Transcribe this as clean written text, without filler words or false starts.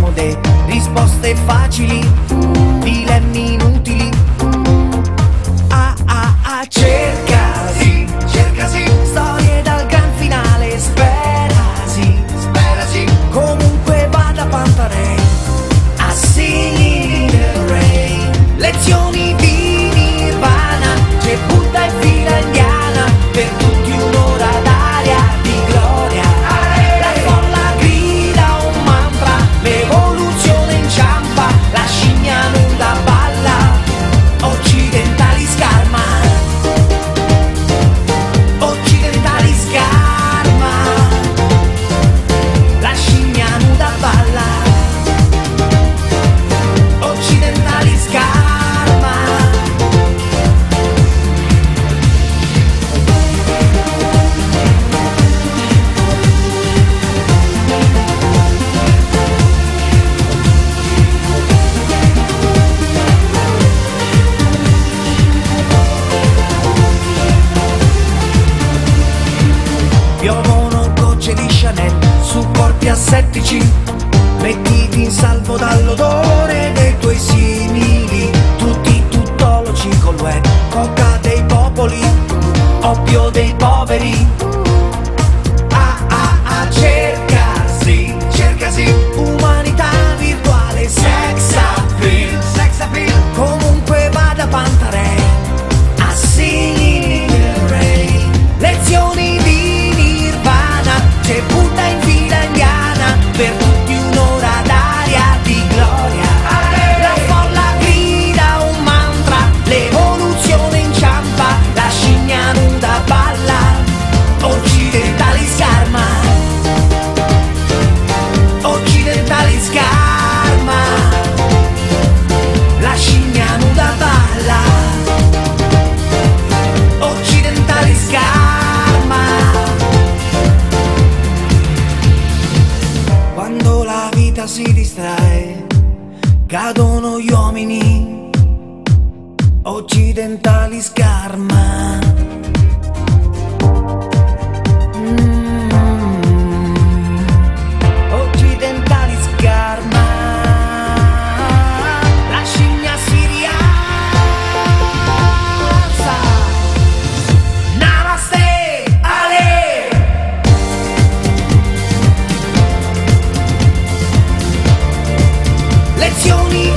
scomode, risposte facili, dilemmi inutili. Cercasi, cercasi, storie dal gran finale, sperasi, sperasi, comunque vada Pantarei, a Singing in the Rain, lezioni di Nirvana, c'è Buddha e fila indiana, per tutti un'ora d'aria di gloria, la folla grida un mantra, l'evoluzione inciampa, la scimmia nuda balla, occidentali scarma. Piovono gocce di Chanel su corpi assettici, mettiti in salvo dall'odore dei tuoi simili, tutti tuttologi col web, coca dei popoli, oppio dei poveri. Cercasi, cercasi, umanità virtuale, sex appeal, comunque vada Pantarei, a Singing in the Rain, lezioni di Nirvana, c'è Buddha in fila indiana, per tutti un'ora d'aria di gloria, la folla grida un mantra, l'evoluzione inciampa, la scimmia nuda balla, occidentali scarma, occidentali scarma, la scimmia nuda balla, occidentali scarma. Quando la vita si distrae, cadono gli uomini, occidentali scarma. Occidentali scarma, la scimmia si rialza. Namaste, Ale. Lezioni